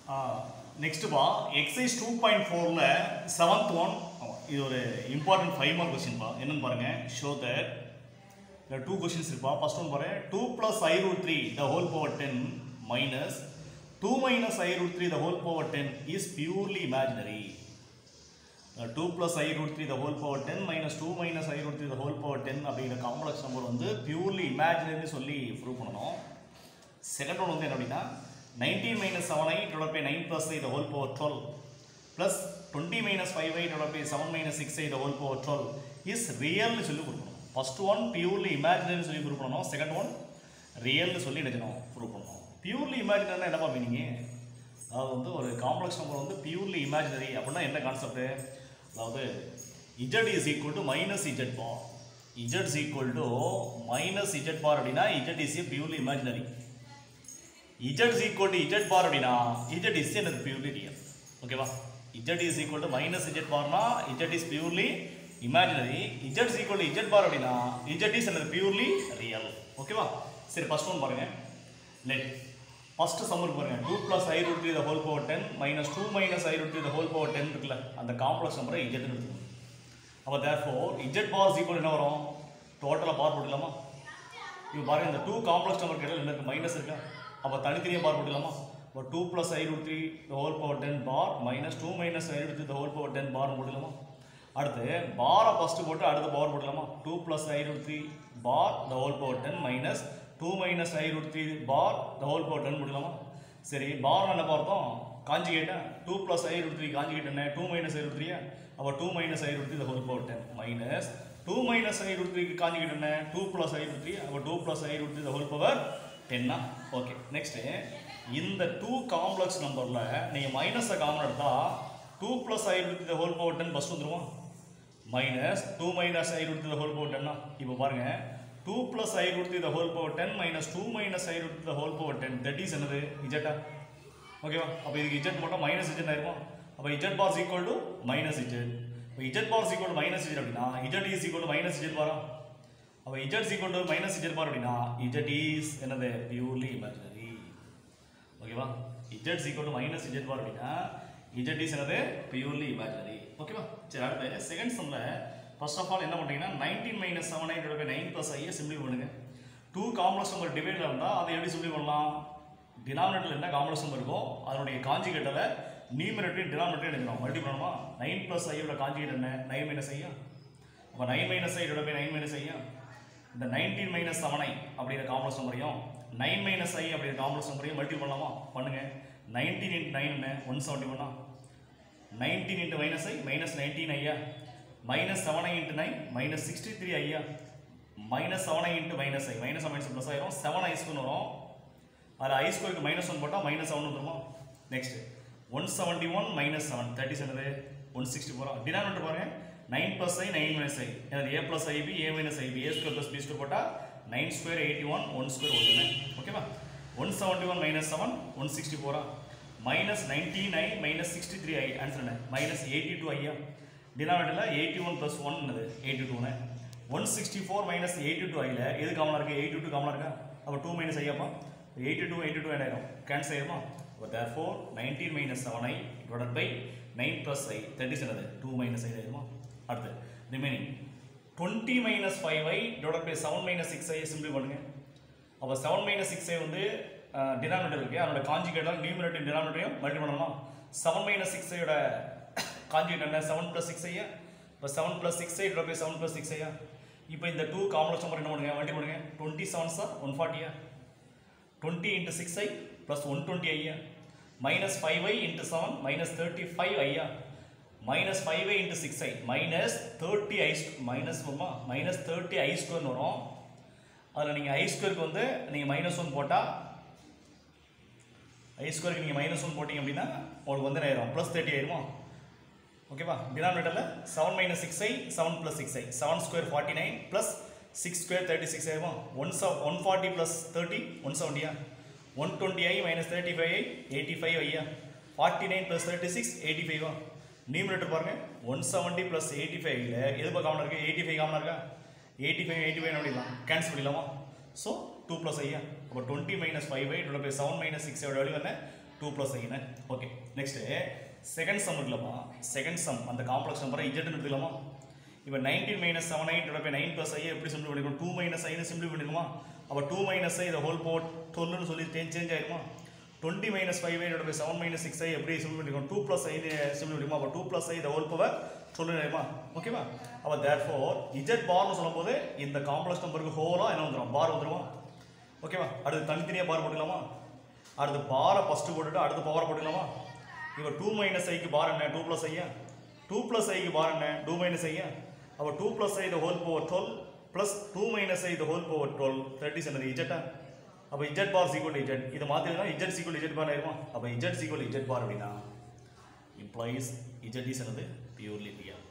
Next பா exercise 2.4ல 7th one இது ஒரு important 5 mark question பா என்னன்னு பாருங்க show that there are two questions இருக்குப்பா first one பாருங்க 2 plus I root 3 the whole power 10 minus 2 minus I root 3 the whole power 10 is purely imaginary. 2 plus I root 3 the whole power 10 minus 2 minus I root 3 the whole power 10 அப்படிங்கிற complex number வந்து purely imaginary சொல்லி prove பண்ணணும். Second one வந்து என்ன அப்படின்னா 19 minus 7i divided by 9 plus I the whole power 12 plus 20 minus 5i divided by 7 minus 6i the whole power 12 is real னு சொல்லி prove பண்ணணும். ஃபர்ஸ்ட் ஒன் purely imaginary சொல்லி prove பண்ணணும். செகண்ட் ஒன் real னு சொல்லி என்ன ப்ரூவ் பண்ணணும். purely imaginary என்னப்பா மீனிங்? அதாவது வந்து ஒரு காம்ப்ளெக்ஸ் நம்பர் வந்து purely imaginary அப்படின்னா என்ன கான்செப்ட்? அதாவது z is equal to minus z bar. z is equal to minus z bar அப்படின்னா z is a purely imaginary. z is equal to z bar அப்படின்னா z is a purely real. ஓகேவா? z is equal to minus z bar னா z is purely imaginary. z is equal to z bar அப்படின்னா z is purely real. ஓகேவா? சரி first one பாருங்க. let first sum இருக்கு பாருங்க 2 plus I root 3 the whole power 10 minus 2 minus I root 3 the whole power 10 இருக்குல்ல அந்த complex நம்பரை z ன்னு எடுத்துக்கணும். அப்ப therefore z bar is equal என்ன வரும்? டோட்டலா பார் போட்டுலாமா? இப்போ பாருங்க இந்த 2 காம்ப்ளெக்ஸ் நம்பர் கேட்டல என்ன இருக்கு மைனஸ் இருக்கா? அப்ப தனித்தனியா பார் போட்டுலாமா? அப்ப 2 plus I root 3 the whole power 10 bar minus 2 minus I root 3 the whole power 10 bar போட்டுலாமா? அடுத்து பாரை ஃபர்ஸ்ட் போட்டு அடுத்து பவர் போட்டுலாமா? 2 plus I root 3 bar the whole power 10 minus 2 minus I root 3 bar the whole power 10 போட்டுலாமா? சரி bar என்ன பார்த்தோம்? கான்ஜுகேட்டா 2 plus I root 3 கான்ஜுகேட் என்ன? 2 minus I root 3 அப்ப 2 minus I root 3 the whole power 10 minus 2 minus I root 3 க்கு conjugate என்ன? 2 plus I root 3 அப்ப 2 plus I root 3 the whole power 10 னா ஓகே. நெக்ஸ்ட் இந்த 2 காம்ப்ளெக்ஸ் நம்பர்ல நீங்க மைனஸ் காமன் எடுத்தா 2 plus I root 3 the whole power 10 first வந்துருமா? minus 2 minus I root 3 the whole power 10 னா இப்போ பாருங்க 2 plus I root 3 the whole power 10 minus 2 minus I root 3 the whole power 10 that is என்னது z ஓகேவா? அப்ப இதுக்கு z போட்டா minus z ஆயிருமா? அப்ப z bar is equal to minus z. அப்ப z bar is equal to minus z அப்படினா z is equal to minus z bar. அப்ப z is equal to minus z bar அப்படினா z is என்னது purely imaginary. ஓகேவா? z is equal to minus z bar அப்படினா z is என்னது purely imaginary. ஓகேவா? சரி அடுத்து செகண்ட் சம்ல ஃபர்ஸ்ட் ஆஃப் ஆல் என்ன பண்றீங்கன்னா 19 minus 7i divided by 9 plus i simplify பண்ணுங்க. 2 காம்ப்ளெக்ஸ் நம்பர் டிவைட்ல இருந்தா அதை எப்படி சிம்பிளிஃபை பண்ணலாம்? டினாமினேட்டர்ல என்ன காம்ப்ளெக்ஸ் நம்பர் இருக்கோ அதனுடைய கான்ஜுகேட்டை நியூமரேட்டர் டினாமினேட்டர் எழுதணும். மல்டிப்ளை பண்ணணுமா? 9 plus i யோட கான்ஜுகேட் என்ன? 9 minus i. அப்ப 9 minus i divided by 9 minus i. இந்த 19 minus 7i அப்படிங்கிற காம்ப்ளெக்ஸ் நம்பரையும் 9 minus i அப்படிங்கிற காம்ப்ளெக்ஸ் நம்பரையும் மல்டிப்ளை பண்ணலாமா? பண்ணுங்க. 19 into 9 என்ன? 171. 19 into minus i minus 19 ஐயா minus 7i into 9 minus 63 ஐயா minus 7i into minus i minus minus plus ஆயிரும் 7i ஸ்கொயர் வரும். அதுல i ஸ்கொயருக்கு minus 1 போட்டா minus 7 வந்துருமா? நெக்ஸ்ட் 171 minus 7 30 என்னது 164. டினாமினேட்டர் பாருங்க 9 plus i 9 minus i என்னது a plus ib a minus ib a square plus b square போட்டா 9 square 81 1 square வருதுங்க. ஓகேவா? 171 minus 7 164 minus 99 minus 63i answer என்ன? minus 82 ஐயா டினாமினேட்டர்ல 81 plus 1 என்னது 82 னே 164 minus 82i ல எது காமனா இருக்கு? 82 காமனா இருக்கா? அப்ப 2 minus i அப்பா 82 என்ன ஆயிரும்? கேன்சல் ஆயிருமா? அப்ப therefore 19 minus 7i divided by 9 plus i 30 என்னது 2 minus i ஆயிருமா? அடுத்து remaining 20 minus 5i divided by 7 minus 6i simplify பண்ணுங்க. அப்ப 7 minus 6i வந்து டினாமினேட்டர் இருக்கு அதோட கான்ஜுகேட்டால நியூமரேட்டர் டினாமினேட்டரையும் மல்டிப்ளை பண்ணணுமா? 7 minus 6i யோட கான்ஜுகேட் என்ன? 7 plus 6i. இப்போ 7 plus 6i divided by 7 plus 6i. இப்போ இந்த 2 காம்ப்ளெக்ஸ் நம்பர் என்ன பண்ணுங்க? மல்டிப்ளை பண்ணுங்க. 27 sir 140 20 into 6i plus 120i minus 5i into 7 minus 35i minus 5i into 6i minus 30i minus வருமா? minus 30i square வரும். அதுல நீங்க i ஸ்கொயருக்கு வந்து நீங்க -1 போட்டா i ஸ்கொயருக்கு நீங்க -1 போட்டீங்க அப்படினா உங்களுக்கு வந்து என்ன ஆயிரும்? +30 ஆயிருமா? ஓகேவா? டினாமினேட்டர்ல 7 minus 6i 7 plus 6i 7 square 49 plus 6 square 36 ஆயிருமா? 140 plus 30 170 120i minus 35i 85i 49 plus 36 85 numerator பாருங்க 170 plus 85 ல எது காமனா இருக்கு? 85 காமனா இருக்கா? 85 என்ன பண்ணிடலாம்? கேன்சல் பண்ணிடலாமா? So 2 plus i அப்ப 20 minus 5i divided by 7 minus 6 ஓட வேல்யூ என்ன? 2 plus I ன்னு ஓகே நெக்ஸ்ட் செகண்ட் சம் இருக்குலப்பா செகண்ட் சம் அந்த காம்ப்ளெக்ஸ் நம்பரை z ன்னு எடுத்துக்கலாமா இப்போ 19 minus 7i divided by 9 plus i எப்படி சிம்பிள் பண்ணிக்கணும் 2 minus i ன்னு சிம்பிள் பண்ணிக்கணுமா அப்போ 2 minus i the whole power 12 ன்னு சொல்லி சேஞ்ச் ஆயிருமா 20 minus 5i divided by 7 minus 6i எப்படி சிம்பிள் பண்ணிக்கணும் 2 plus i ன்னு சிம்பிள் பண்ணிக்கணுமா அப்போ 2 plus i the whole power 12 ஆயிருமா ஓகேவா அப்போ therefore z bar ன்னு சொல்லும்போது இந்த காம்ப்ளெக்ஸ் நம்பருக்கு ஹோலா என்ன வந்துரும் பார் வந்துருமா ஓகேவா அடுத்து தனித்தனியா பார் போட்டுக்கலாமா அடுத்து பாரை ஃபர்ஸ்ட் போட்டுட்டு அடுத்து பவர் போட்டுக்கலாமா இப்போ 2 minus i க்கு பார் என்ன 2 plus i 2 plus i க்கு பார் என்ன 2 minus i அப்போ 2 plus i the whole power 12 plus 2 minus i the whole power 12 that is என்னது z அப்போ z bar is equal to z இது மாத்திரனா z is equal to z bar ஆயிருமா அப்போ z is equal to z bar அப்படினா implies z is என்னது purely real